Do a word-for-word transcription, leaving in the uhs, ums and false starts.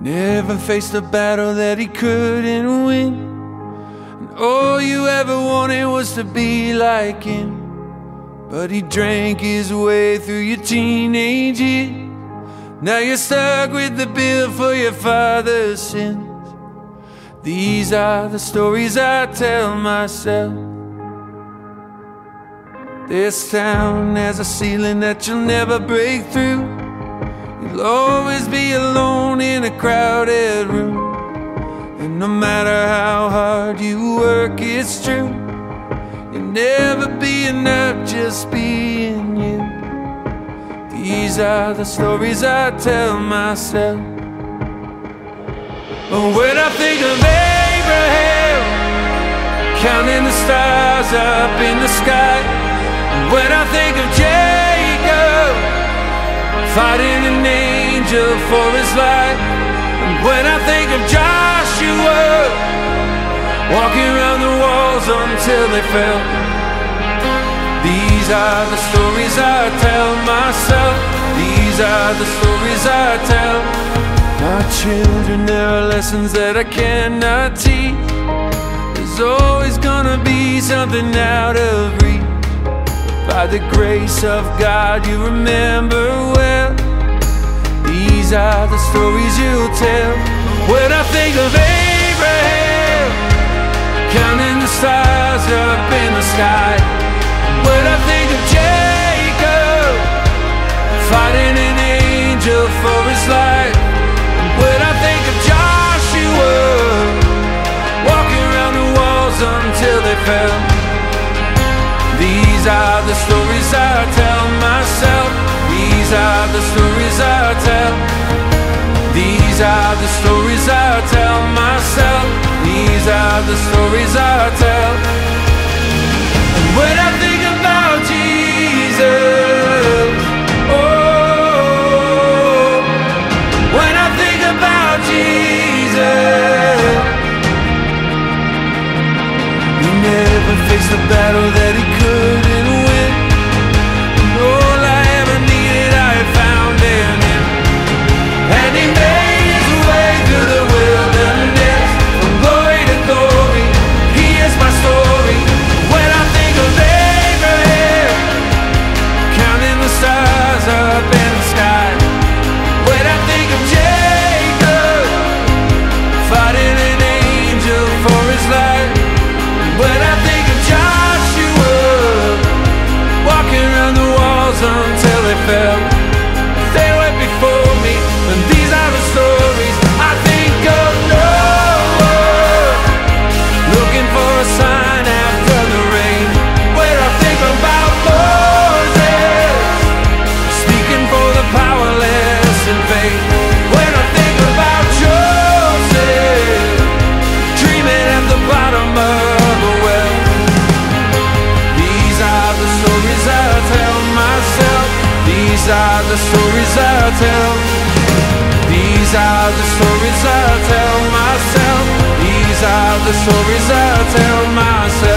Never faced a battle that he couldn't win, and all you ever wanted was to be like him. But he drank his way through your teenage years. Now you're stuck with the bill for your father's sins. These are the stories I tell myself. This town has a ceiling that you'll never break through. You'll always be alone in a crowded room, and no matter how hard you work, it's true, you'll never be enough just being you. These are the stories I tell myself. But when I think of Abraham, counting the stars up in the sky, when I think of Jacob, fighting an angel for his life, and when I think of Joshua, walking around the walls until they fell. These are the stories I tell myself. These are the stories I tell my children. There are lessons that I cannot teach. There's always gonna be something out of reach. By the grace of God you remember well. These are the stories you'll tell. When I think of Abraham, counting the stars up in the sky, when I think of Jacob, fighting an angel for his life, when I think of Joshua, walking around the walls until they fell. These are the stories I tell myself. These are the stories I tell. These are the stories I tell myself. These are the stories I tell. And when I think about Jesus, oh, when I think about Jesus, he never faced a battle that he couldn't win, and all I ever needed I had found in him. And he made his way through the wilderness, from glory to glory. He is my story. When I think of Abraham, counting the stars up in the sky, when I think of Jacob, fighting an angel for his life, when I think of Joshua, walking around the walls until they fell. They went before me, and these are the stories I think of. Noah, looking for a sign after the rain. When I think about Moses, speaking for the powerless in faith. When I think about Joseph, dreaming at the bottom of a well. These are the stories I tell myself. These are the stories I tell. These are the stories I tell myself. These are the stories I tell myself.